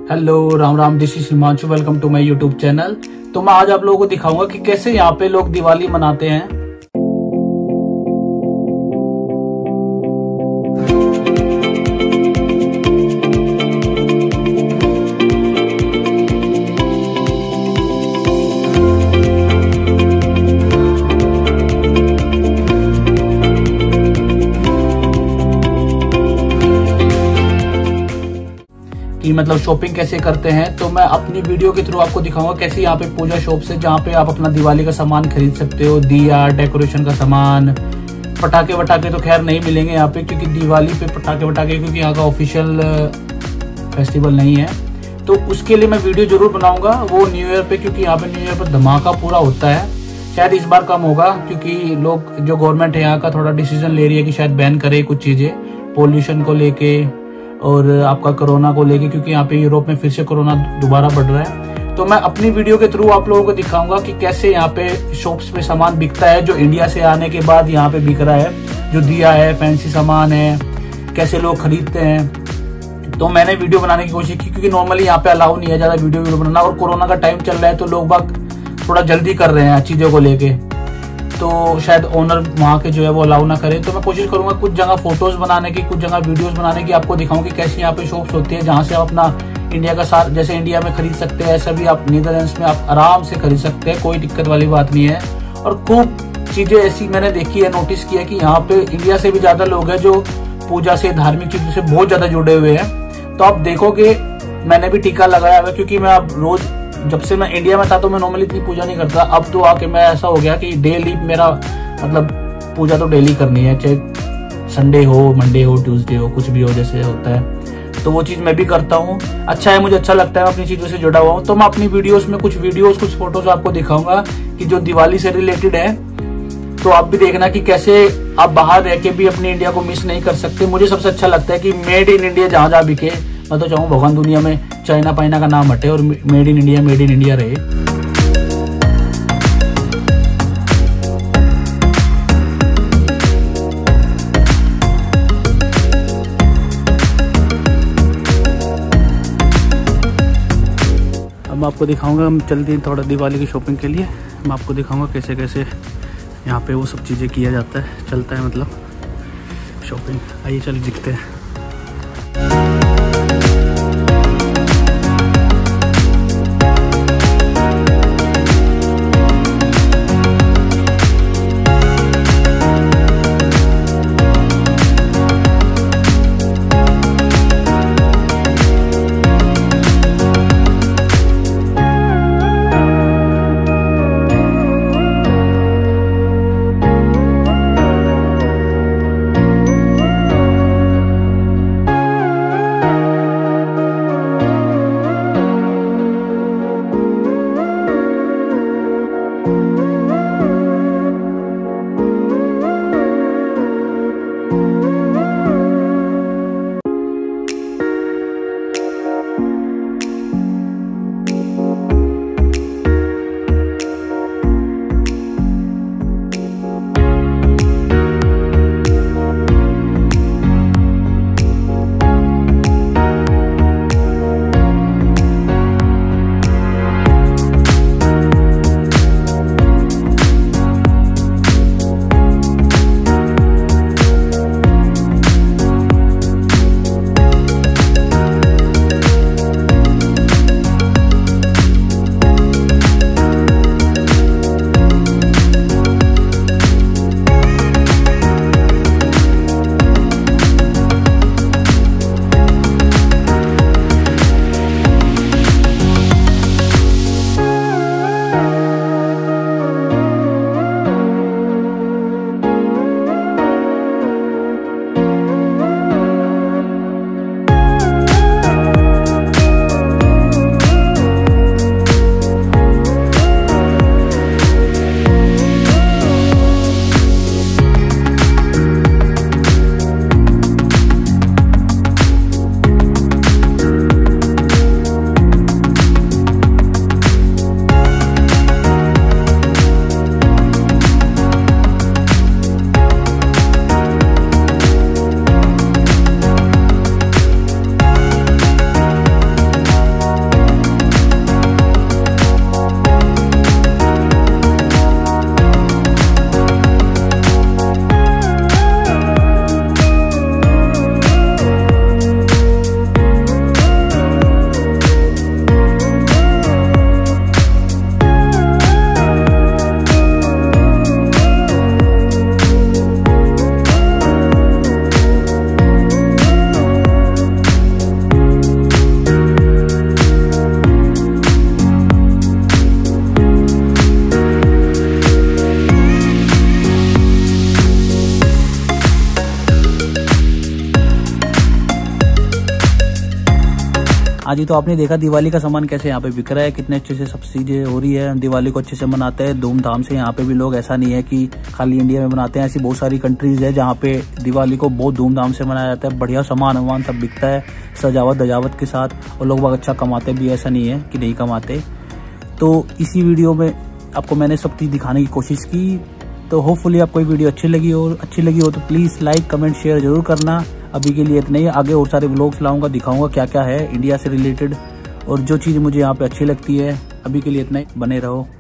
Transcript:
Hello Ram Ram, this is Himanshu. Welcome to my YouTube channel. तो मैं आज आप लोगों को दिखाऊंगा कि कैसे यहाँ पे लोग दिवाली मनाते हैं। कि मतलब शॉपिंग कैसे करते हैं, तो मैं अपनी वीडियो के थ्रू आपको दिखाऊंगा कैसे यहाँ पे पूजा शॉप से, जहाँ पे आप अपना दिवाली का सामान खरीद सकते हो, दिया, डेकोरेशन का सामान, पटाखे वटाखे तो खैर नहीं मिलेंगे यहाँ पे, क्योंकि दिवाली पे पटाखे वटाखे क्योंकि यहाँ का ऑफिशियल फेस्टिवल नहीं है। तो उसके लिए मैं वीडियो जरूर बनाऊंगा वो न्यू ईयर पे, क्योंकि यहाँ पे न्यू ईयर पर धमाका पूरा होता है। शायद इस बार कम होगा, क्योंकि लोग जो गवर्नमेंट है यहाँ का थोड़ा डिसीजन ले रही है कि शायद बैन करे कुछ चीजें पोल्यूशन को लेके और आपका कोरोना को लेके, क्योंकि यहाँ पे यूरोप में फिर से कोरोना दोबारा बढ़ रहा है। तो मैं अपनी वीडियो के थ्रू आप लोगों को दिखाऊंगा कि कैसे यहाँ पे शॉप्स पे सामान बिकता है जो इंडिया से आने के बाद यहाँ पे बिक रहा है, जो दिया है, फैंसी सामान है, कैसे लोग खरीदते हैं। तो मैंने वीडियो बनाने की कोशिश की, क्योंकि नॉर्मली यहाँ पे अलाउ नहीं है ज्यादा वीडियो बनाना, और कोरोना का टाइम चल रहा है तो लोग बाग थोड़ा जल्दी कर रहे हैं चीजों को लेके, तो शायद ओनर वहाँ के जो है वो अलाउ ना करे। तो मैं कोशिश करूंगा कुछ जगह फोटोज बनाने की, कुछ जगह वीडियोस बनाने की, आपको दिखाऊं कि कैसे यहाँ पे शॉप्स होती है जहाँ से आप अपना इंडिया का साथ, जैसे इंडिया में खरीद सकते हैं ऐसा भी आप नीदरलैंड्स में आप आराम से खरीद सकते हैं, कोई दिक्कत वाली बात नहीं है। और खूब चीजें ऐसी मैंने देखी है, नोटिस किया कि यहाँ पे इंडिया से भी ज्यादा लोग हैं जो पूजा से, धार्मिक चीजों से बहुत ज्यादा जुड़े हुए हैं। तो आप देखोगे मैंने भी टीका लगाया हुआ, क्योंकि मैं अब रोज, जब से मैं इंडिया में था तो मैं नॉर्मली इतनी पूजा नहीं करता, अब तो आके मैं ऐसा हो गया कि डेली मेरा मतलब पूजा तो डेली करनी है, चाहे संडे हो, मंडे हो, ट्यूसडे हो, कुछ भी हो जैसे होता है। तो वो चीज मैं भी करता हूँ। अच्छा है, मुझे अच्छा लगता है, मैं अपनी चीजों से जुड़ा हुआ हूँ। तो मैं अपनी वीडियोस में कुछ फोटोज आपको दिखाऊंगा कि जो दिवाली से रिलेटेड है। तो आप भी देखना कि कैसे आप बाहर रह के भी अपनी इंडिया को मिस नहीं कर सकते। मुझे सबसे अच्छा लगता है कि मेड इन इंडिया जहां जहां बिके, मैं तो चाहूँ भगवान दुनिया में चाइना पाइना का नाम हटे और मेड इन इंडिया रहे। अब मैं आपको दिखाऊंगा, हम चलते हैं थोड़ा दिवाली की शॉपिंग के लिए। मैं आपको दिखाऊंगा कैसे कैसे यहाँ पे वो सब चीज़ें किया जाता है, चलता है मतलब शॉपिंग। आइए चल दिखते हैं। आज ही तो आपने देखा दिवाली का सामान कैसे यहाँ पे बिक रहा है, कितने अच्छे से सब चीजें हो रही है। दिवाली को अच्छे से मनाते हैं धूमधाम से यहाँ पे भी लोग। ऐसा नहीं है कि खाली इंडिया में मनाते हैं, ऐसी बहुत सारी कंट्रीज है जहाँ पे दिवाली को बहुत धूमधाम से मनाया जाता है। बढ़िया सामान वामान सब बिकता है सजावट दजावट के साथ, और लोग बहुत अच्छा कमाते भी, ऐसा नहीं है कि नहीं कमाते। तो इसी वीडियो में आपको मैंने सब चीज़ दिखाने की कोशिश की। तो होपफुली आपको ये वीडियो अच्छी लगी हो तो प्लीज़ लाइक कमेंट शेयर जरूर करना। अभी के लिए इतना ही, आगे और सारे व्लॉग्स लाऊंगा, दिखाऊंगा क्या क्या है इंडिया से रिलेटेड और जो चीज़ मुझे यहाँ पे अच्छी लगती है। अभी के लिए इतना ही, बने रहो।